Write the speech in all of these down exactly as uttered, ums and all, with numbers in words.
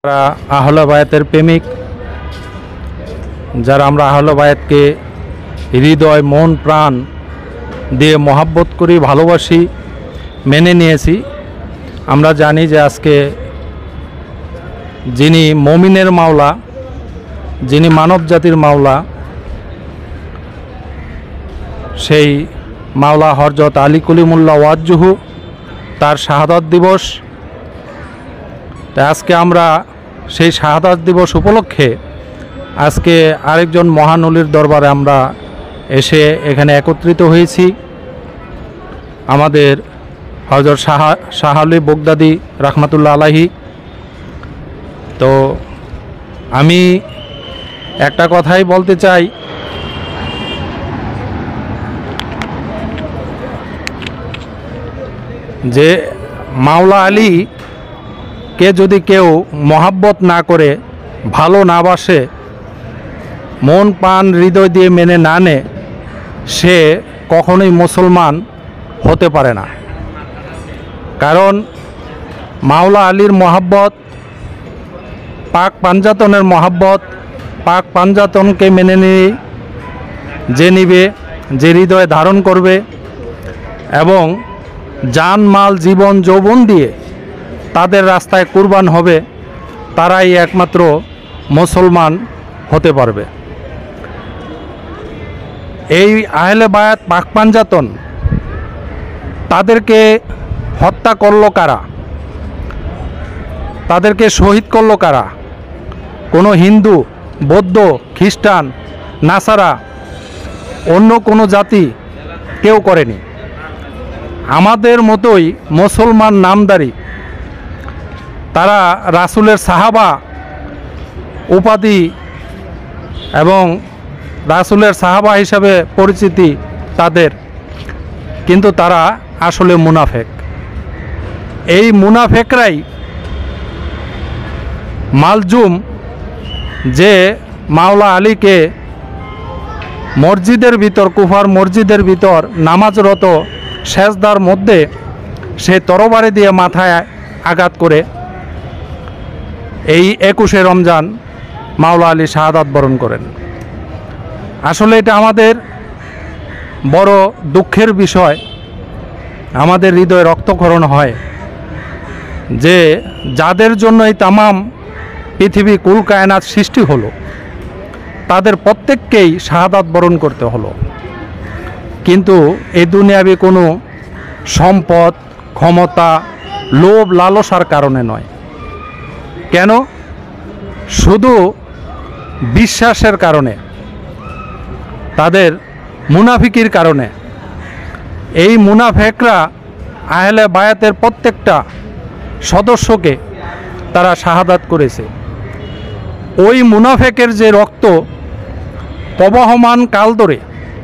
যারা আহলে বায়াতের প্রেমিক, যারা আমরা আহলে বায়াতকে হৃদয় মন প্রাণ দিয়ে মহাব্বত করি, ভালোবাসি, মেনে নিয়েছি, আমরা জানি যে আজকে যিনি মুমিনের মাওলা, যিনি মানব জাতির মাওলা, সেই মাওলা হযরত আলী কলিমুল্লাহ ওয়াজ্জুহু তার শাহাদাত দিবস। তাই আজকে আমরা সেই শাহাদাত দিবস উপলক্ষে আজকে আরেকজন মহান ওলির দরবারে আমরা এসে এখানে একত্রিত হয়েছি। আমাদের হযরত শাহ শাহ আলী বগদাদি রাহমাতুল্লাহ আলাইহি। তো আমি একটা কথাই বলতে চাই, যে মাওলা আলী কে যদি কেউ মহাব্বত না করে, ভালো না বাসে, মন প্রাণ হৃদয় দিয়ে মেনে না নেয়, সে কখনোই মুসলমান হতে পারে না। কারণ মাওলা আলীর মহাব্বত, পাক পাঞ্জাতনের মহাব্বত, পাক পাঞ্জাতনকে মেনে নিয়ে যে নিবে, যে হৃদয়ে ধারণ করবে এবং জান মাল জীবন যৌবন দিয়ে তাদের রাস্তায় কুরবান হবে, তারাই একমাত্র মুসলমান হতে পারবে। এই আহলে বায়াত পাক পাঞ্জাতন, তাদেরকে হত্যা করলো কারা? তাদেরকে শহীদ করলো কারা? কোনো হিন্দু, বৌদ্ধ, খ্রিস্টান, নাসারা, অন্য কোনো জাতি কেউ করেনি। আমাদের মতোই মুসলমান নামদারি, তারা রাসূলের সাহাবা উপাধি এবং রাসূলের সাহাবা হিসাবে পরিচিতি তাদের, কিন্তু তারা আসলে মুনাফেক। এই মুনাফেকরাই মালজুম যে মাওলা আলীকে মসজিদের ভিতর, কুফার মসজিদের ভিতর নামাজরত সেজদার মধ্যে সে তরবারি দিয়ে মাথায় আঘাত করে এই একুশে রমজান মাওলা আলী শাহাদাত বরণ করেন। আসলে এটা আমাদের বড় দুঃখের বিষয়। আমাদের হৃদয়ে রক্তক্ষরণ হয় যে যাদের জন্য এই তামাম পৃথিবী কুল কায়নাত সৃষ্টি হলো, তাদের প্রত্যেককেই শাহাদাত বরণ করতে হলো। কিন্তু এই দুনিয়াবি কোনো সম্পদ, ক্ষমতা, লোভ লালসার কারণে নয়। কেন? শুধু বিশ্বাসের কারণে, তাদের মুনাফিকির কারণে। এই মুনাফেকরা আহলে বায়াতের প্রত্যেকটা সদস্যকে তারা শাহাদাত করেছে। ওই মুনাফেকের যে রক্ত প্রবহমান কাল ধরে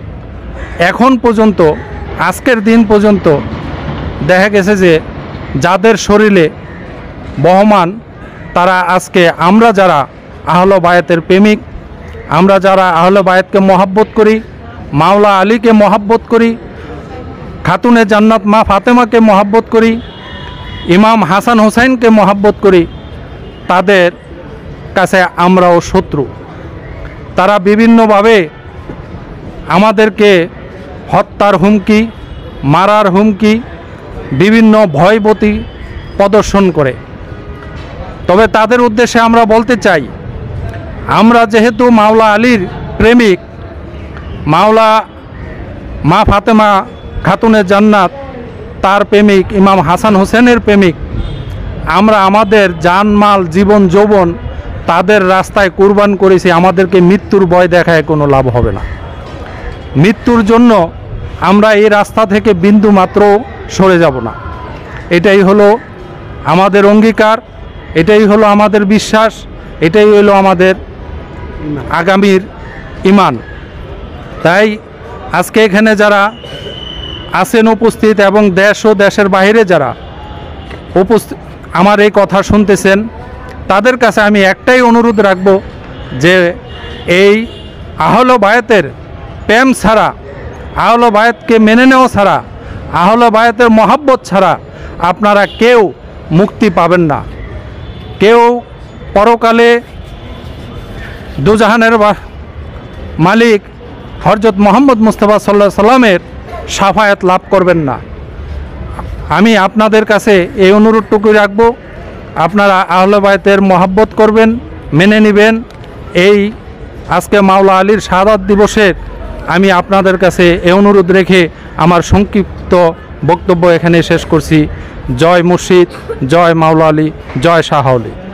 এখন পর্যন্ত, আজকের দিন পর্যন্ত দেখা গেছে যে যাদের শরীরে বহমান, তারা আজকে আমরা যারা আহলে বায়াতের প্রেমিক, আমরা যারা আহলে বায়াতকে মহাব্বত করি, মাওলা আলীকে মহাব্বত করি, খাতুনে জান্নাত মা ফাতেমাকে মহাব্বত করি, ইমাম হাসান হোসেনকে মহাব্বত করি, তাদের কাছে আমরাও শত্রু। তারা বিভিন্নভাবে আমাদেরকে হত্যার হুমকি, মারার হুমকি, বিভিন্ন ভয়ভীতি প্রদর্শন করে। তবে তাদের উদ্দেশ্যে আমরা বলতে চাই, আমরা যেহেতু মাওলা আলীর প্রেমিক, মাওলা মা ফাতেমা খাতুনে জান্নাত তার প্রেমিক, ইমাম হাসান হোসেনের প্রেমিক, আমরা আমাদের জানমাল জীবন যৌবন তাদের রাস্তায় কুরবান করেছি। আমাদেরকে মৃত্যুর ভয় দেখায় কোনো লাভ হবে না। মৃত্যুর জন্য আমরা এই রাস্তা থেকে বিন্দু মাত্র সরে যাব না। এটাই হলো আমাদের অঙ্গীকার, এটাই হলো আমাদের বিশ্বাস, এটাই হলো আমাদের আগামীর ঈমান। তাই আজকে এখানে যারা আছেন উপস্থিত এবং দেশ ও দেশের বাইরে যারা উপস্থিত আমার এই কথা শুনতেছেন, তাদের কাছে আমি একটাই অনুরোধ রাখব যে এই আহলে বায়াতের প্রেম ছাড়া, আহলে বায়াতকে মেনে নেওয়া ছাড়া, আহলে বায়াতের মহাব্বত ছাড়া আপনারা কেউ মুক্তি পাবেন না। কেউ পরকালে দুজাহানের মালিক হযরত মুহাম্মদ মুস্তাফা সাল্লাল্লাহু আলাইহি সাল্লামের শাফায়াত লাভ করবেন না। আমি আপনাদের কাছে এই অনুরোধটুকু রাখবো, আপনারা আহলে বায়তের মহব্বত করবেন, মেনে নেবেন। এই আজকে মাওলা আলীর শাহাদাত দিবসের আমি আপনাদের কাছে এই অনুরোধ রেখে আমার সংক্ষিপ্ত বক্তব্য এখানে শেষ করছি। জয় মুর্শিদ, জয় মাওলা আলী, জয় শাহ আলী।